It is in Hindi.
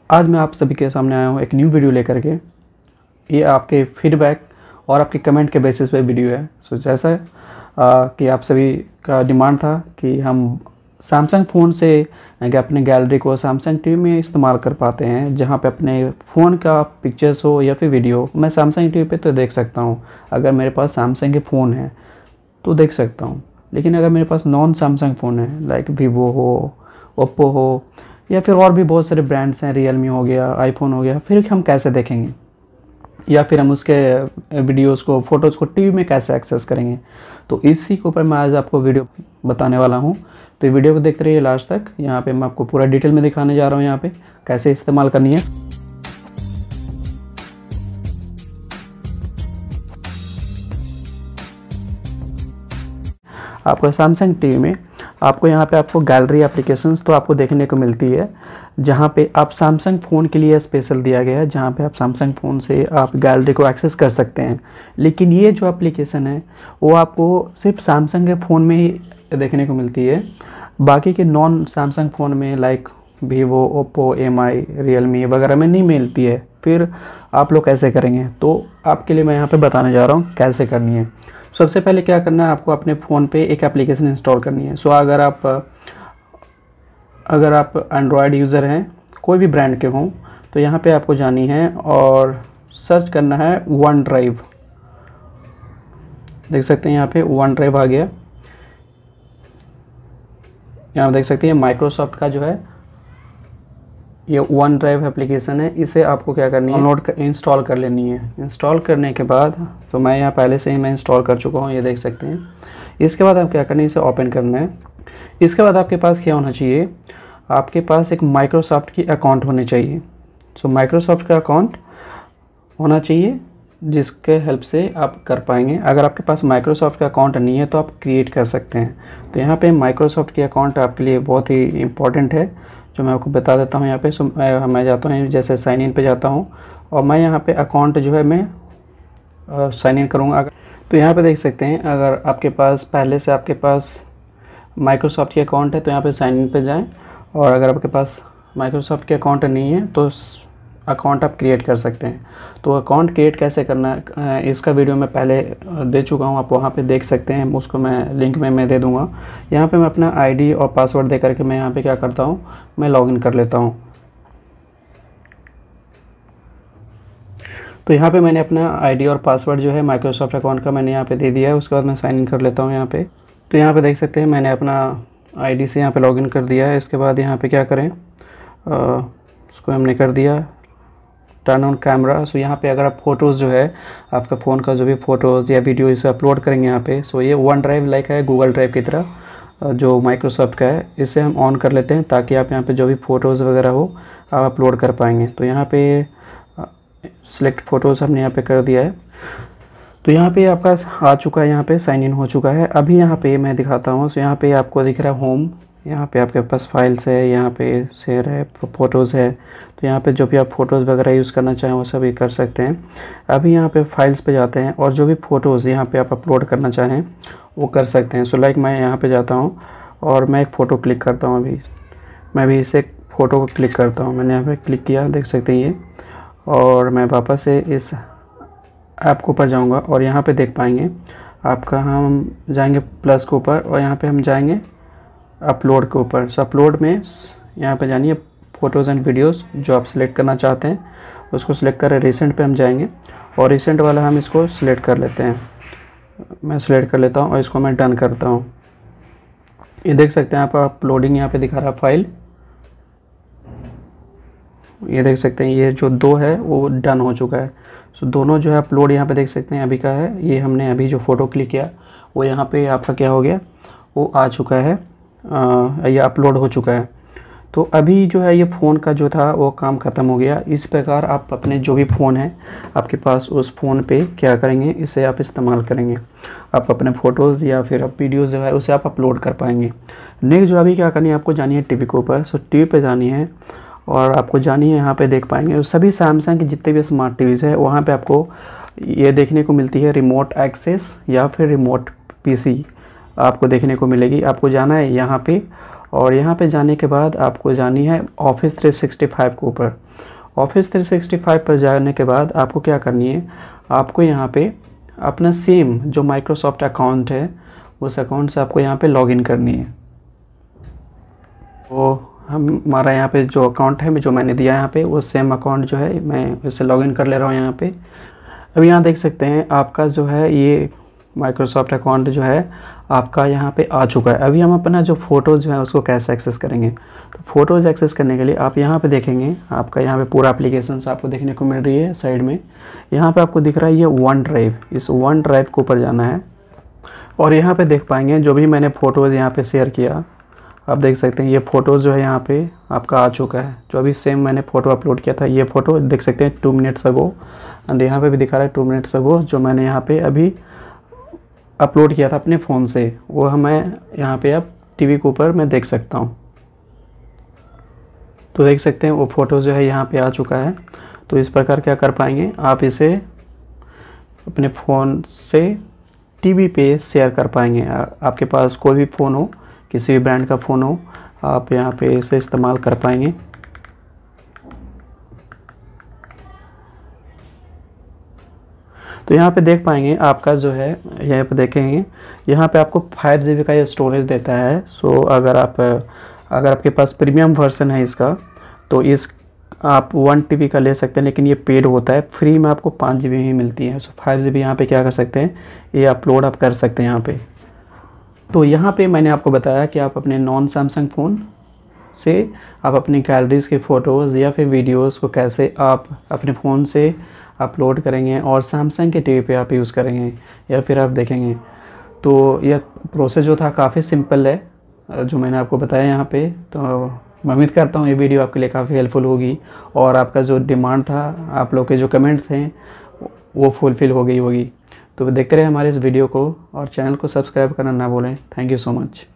आज मैं आप सभी के सामने आया हूँ एक न्यू वीडियो लेकर के। ये आपके फीडबैक और आपके कमेंट के बेसिस पे वीडियो है। सो जैसा कि आप सभी का डिमांड था कि हम सैमसंग फ़ोन से अपने गैलरी को सैमसंग टीवी में इस्तेमाल कर पाते हैं, जहाँ पे अपने फ़ोन का पिक्चर्स हो या फिर वीडियो मैं सैमसंग टीवी पे तो देख सकता हूँ। अगर मेरे पास सैमसंग के फ़ोन है तो देख सकता हूँ, लेकिन अगर मेरे पास नॉन सैमसंग फ़ोन है लाइक वीवो हो, ओप्पो हो या फिर और भी बहुत सारे ब्रांड्स हैं, रियलमी हो गया, आईफोन हो गया, फिर हम कैसे देखेंगे या फिर हम उसके वीडियोस को, फ़ोटोज़ को टीवी में कैसे एक्सेस करेंगे। तो इसी के ऊपर मैं आज आपको वीडियो बताने वाला हूँ। तो ये वीडियो को देखते रहिए लास्ट तक। यहाँ पे मैं आपको पूरा डिटेल में दिखाने जा रहा हूँ यहाँ पे कैसे इस्तेमाल करनी है। आपको सैमसंग टीवी में आपको यहाँ पे आपको गैलरी एप्लीकेशंस तो आपको देखने को मिलती है, जहाँ पे आप सैमसंग फ़ोन के लिए स्पेशल दिया गया है, जहाँ पे आप सैमसंग फ़ोन से आप गैलरी को एक्सेस कर सकते हैं। लेकिन ये जो एप्लीकेशन है वो आपको सिर्फ सैमसंग के फ़ोन में ही देखने को मिलती है, बाकी के नॉन सैमसंग फ़ोन में like Vivo, Oppo, MI, Realme वगैरह में नहीं मिलती है। फिर आप लोग कैसे करेंगे, तो आपके लिए मैं यहाँ पर बताने जा रहा हूँ कैसे करनी है। सबसे पहले क्या करना है, आपको अपने फ़ोन पे एक एप्लीकेशन इंस्टॉल करनी है। सो अगर आप एंड्रॉयड यूज़र हैं, कोई भी ब्रांड के हों, तो यहाँ पे आपको जानी है और सर्च करना है वन ड्राइव। देख सकते हैं यहाँ पे वन ड्राइव आ गया। यहाँ देख सकते हैं माइक्रोसॉफ्ट का जो है ये वन ड्राइव एप्लीकेशन है। इसे आपको क्या करनी है, डाउनलोड इंस्टॉल कर लेनी है। इंस्टॉल करने के बाद तो मैं यहाँ पहले से ही मैं इंस्टॉल कर चुका हूँ, ये देख सकते हैं। इसके बाद आप क्या करना है, इसे ओपन करना है। इसके बाद आपके पास क्या होना चाहिए, आपके पास एक माइक्रोसॉफ्ट की अकाउंट होनी चाहिए। सो माइक्रोसॉफ्ट का अकाउंट होना चाहिए जिसके हेल्प से आप कर पाएंगे। अगर आपके पास माइक्रोसॉफ्ट का अकाउंट नहीं है तो आप क्रिएट कर सकते हैं। तो यहाँ पे माइक्रोसॉफ्ट की अकाउंट आपके लिए बहुत ही इम्पोर्टेंट है, जो मैं आपको बता देता हूँ यहाँ पे। सो मैं जाता हूँ, जैसे साइन इन पे जाता हूँ और मैं यहाँ पे अकाउंट जो है मैं साइन इन करूँगा। तो यहाँ पे देख सकते हैं, अगर आपके पास पहले से आपके पास माइक्रोसॉफ्ट की अकाउंट है तो यहाँ पे साइन इन पे जाएं, और अगर आपके पास माइक्रोसॉफ्ट के अकाउंट नहीं है तो अकाउंट आप क्रिएट कर सकते हैं। तो अकाउंट क्रिएट कैसे करना है इसका वीडियो मैं पहले दे चुका हूँ, आप वहाँ पे देख सकते हैं। उसको मैं लिंक में मैं दे दूँगा। यहाँ पे मैं अपना आईडी और पासवर्ड दे करके मैं यहाँ पे क्या करता हूँ, मैं लॉगिन कर लेता हूँ। तो यहाँ पे मैंने अपना आईडी और पासवर्ड जो है माइक्रोसॉफ्ट अकाउंट का मैंने यहाँ पे दे दिया है। उसके बाद मैं साइन इन कर लेता हूँ यहाँ पे। तो यहाँ पे देख सकते हैं मैंने अपना आईडी से यहाँ पे लॉगिन कर दिया है। इसके बाद यहाँ पे क्या करें, उसको हमने कर दिया टर्न ऑन कैमरा। सो यहाँ पे अगर आप फ़ोटोज़ जो है आपका फ़ोन का जो भी फ़ोटोज़ या वीडियो इसे अपलोड करेंगे यहाँ पे, सो ये वन ड्राइव लाइक है गूगल ड्राइव की तरह जो माइक्रोसॉफ्ट का है, इसे हम ऑन कर लेते हैं ताकि आप यहाँ पे जो भी फ़ोटोज़ वगैरह हो आप अपलोड कर पाएंगे। तो यहाँ पे सिलेक्ट फ़ोटोज़ हमने यहाँ पे कर दिया है। तो यहाँ पे आपका आ चुका है, यहाँ पे साइन इन हो चुका है। अभी यहाँ पे मैं दिखाता हूँ। सो यहाँ पे आपको दिख रहा है होम, यहाँ पे आपके पास फाइल्स है, यहाँ पे शेयर है, फ़ोटोज़ है। तो यहाँ पे जो भी आप फ़ोटोज़ वगैरह यूज़ करना चाहें वो सभी कर सकते हैं। अभी यहाँ पे फाइल्स पे जाते हैं और जो भी फ़ोटोज़ यहाँ पे आप अपलोड करना चाहें वो कर सकते हैं। सो लाइक मैं यहाँ पे जाता हूँ और मैं एक फ़ोटो क्लिक करता हूँ। अभी मैं भी इसे फ़ोटो को क्लिक करता हूँ। मैंने यहाँ पर क्लिक किया, देख सकते हैं ये। और मैं वापस से इस ऐप के ऊपर जाऊँगा और यहाँ पे देख पाएंगे आपका, हम जाएंगे प्लस के ऊपर और यहाँ पे हम जाएंगे अपलोड के ऊपर। सो अपलोड में यहाँ पे जानिए फ़ोटोज़ एंड वीडियोज़ जो आप सिलेक्ट करना चाहते हैं उसको सिलेक्ट करें। रिसेंट पे हम जाएंगे और रिसेंट वाला हम इसको सिलेक्ट कर लेते हैं। मैं सिलेक्ट कर लेता हूँ और इसको मैं डन करता हूँ। ये देख सकते हैं आप अपलोडिंग यहाँ पे दिखा रहा है फाइल, ये देख सकते हैं ये जो दो है वो डन हो चुका है। सो दोनों जो है अपलोड यहाँ पे देख सकते हैं अभी का है। ये हमने अभी जो फ़ोटो क्लिक किया वो यहाँ पे आपका क्या हो गया, वो आ चुका है, ये अपलोड हो चुका है। तो अभी जो है ये फ़ोन का जो था वो काम ख़त्म हो गया। इस प्रकार आप अपने जो भी फ़ोन है आपके पास उस फ़ोन पे क्या करेंगे, इसे आप इस्तेमाल करेंगे। आप अपने फ़ोटोज़ या फिर आप वीडियोज़ जो है उसे आप अपलोड कर पाएंगे। नेक्स्ट जो अभी क्या करनी है, आपको जानी है टीवी के ऊपर। सो टीवी पे जानी है और आपको जानी है, यहाँ पे देख पाएंगे सभी सैमसंग के जितने भी स्मार्ट टीवीज़ है वहाँ पे आपको ये देखने को मिलती है रिमोट एक्सेस या फिर रिमोट पीसी आपको देखने को मिलेगी। आपको जाना है यहाँ पे और यहाँ पे जाने के बाद आपको जानी है ऑफिस 365 के ऊपर। ऑफिस 365 पर जाने के बाद आपको क्या करनी है, आपको यहाँ पे अपना सेम जो माइक्रोसॉफ्ट अकाउंट है उस अकाउंट से आपको यहाँ पे लॉगिन करनी है। तो हमारा यहाँ पे जो अकाउंट है जो मैंने दिया यहाँ पे वो सेम अकाउंट जो है मैं इससे लॉगिन कर ले रहा हूँ यहाँ पे। अभी यहाँ देख सकते हैं आपका जो है ये माइक्रोसॉफ्ट अकाउंट जो है आपका यहाँ पे आ चुका है। अभी हम अपना जो फ़ोटोज़ है उसको कैसे एक्सेस करेंगे, तो फ़ोटोज़ एक्सेस करने के लिए आप यहाँ पे देखेंगे आपका यहाँ पे पूरा एप्लीकेशंस आपको देखने को मिल रही है साइड में। यहाँ पे आपको दिख रहा है ये वन ड्राइव, इस वन ड्राइव के ऊपर जाना है और यहाँ पे देख पाएंगे जो भी मैंने फ़ोटोज़ यहाँ पे शेयर किया, आप देख सकते हैं ये फ़ोटोज़ जो है यहाँ पे आपका आ चुका है। जो अभी सेम मैंने फ़ोटो अपलोड किया था ये फ़ोटो देख सकते हैं 2 मिनट्स अगो, एंड यहाँ पे भी दिखा रहा है 2 मिनट्स अगो जो मैंने यहाँ पे अभी अपलोड किया था अपने फ़ोन से, वो हमें यहाँ पे अब टीवी के ऊपर मैं देख सकता हूँ। तो देख सकते हैं वो फ़ोटो जो है यहाँ पे आ चुका है। तो इस प्रकार क्या कर पाएंगे, आप इसे अपने फ़ोन से टीवी पे शेयर कर पाएंगे। आपके पास कोई भी फ़ोन हो, किसी भी ब्रांड का फ़ोन हो, आप यहाँ पे इसे इस्तेमाल कर पाएंगे। तो यहाँ पे देख पाएंगे आपका जो है यहाँ पे देखेंगे यहाँ पे आपको 5 GB का ये स्टोरेज देता है। सो अगर आपके पास प्रीमियम वर्जन है इसका तो इस आप 1 TB का ले सकते हैं, लेकिन ये पेड होता है। फ्री में आपको 5 GB ही मिलती है। सो 5 GB यहाँ पे क्या कर सकते हैं, ये अपलोड आप कर सकते हैं यहाँ पे। तो यहाँ पे मैंने आपको बताया कि आप अपने नॉन सैमसंग फ़ोन से आप अपनी गैलरीज़ के फ़ोटोज़ या फिर वीडियोज़ को कैसे आप अपने फ़ोन से अपलोड करेंगे और सैमसंग के टीवी पे आप यूज़ करेंगे या फिर आप देखेंगे। तो यह प्रोसेस जो था काफ़ी सिंपल है जो मैंने आपको बताया यहाँ पे। तो मैं उम्मीद करता हूँ ये वीडियो आपके लिए काफ़ी हेल्पफुल होगी और आपका जो डिमांड था, आप लोग के जो कमेंट थे वो फुलफ़िल हो गई होगी। तो देखते रहे हमारे इस वीडियो को और चैनल को सब्सक्राइब करना ना भूलें। Thank you so much.